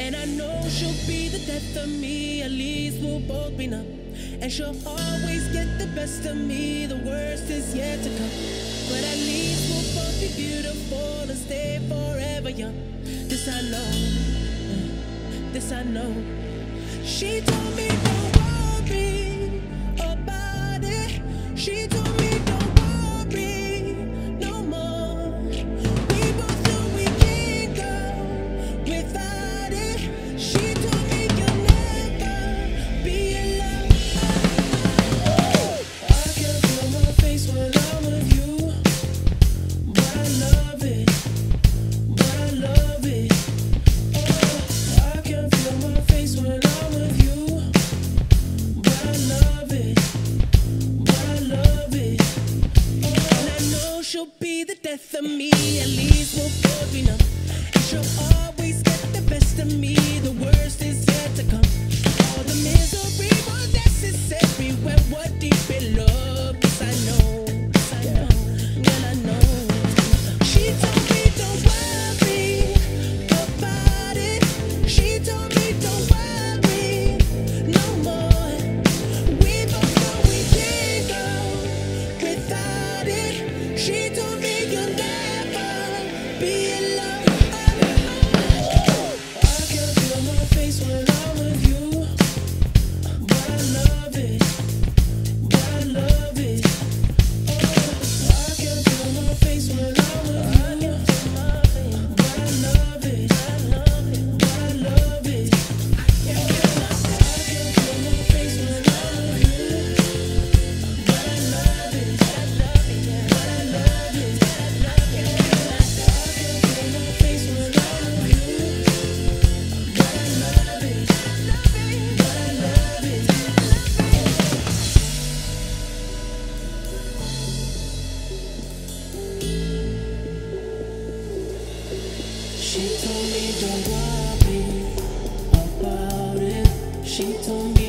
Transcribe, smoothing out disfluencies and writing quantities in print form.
And I know she'll be the death of me, at least we'll both be numb. And she'll always get the best of me, the worst is yet to come. But at least we'll both be beautiful and stay forever young. This I know, this I know. She told me don't worry about it. She told me don't worry no more. We both know we can't go without it. She told me you'll never be alone. I can feel my face when I'm with you, but I love it, but I love it. Oh, I can feel my face when I'm with you, but I love it, but I love it. Oh, and I know she'll be the death of me, at least we'll both be numb. And she'll always get the best of me, the worst is yet to come. All the misery was necessary when we're deep in love. Yes, I know, yes, I know, and I know. She told me don't worry about it. She told me don't worry no more. We both know we can't go without it. She told me you'll never be alone. I can feel my face when I'm with you, but I love it, but I love it. Oh, I can feel my face when I'm with you, but I love it, but I love it. I can feel my face when I'm with you, but I love it, but I love it. I can feel my face when I'm with you, but I love it, but I love it. She told me don't worry about it. She told me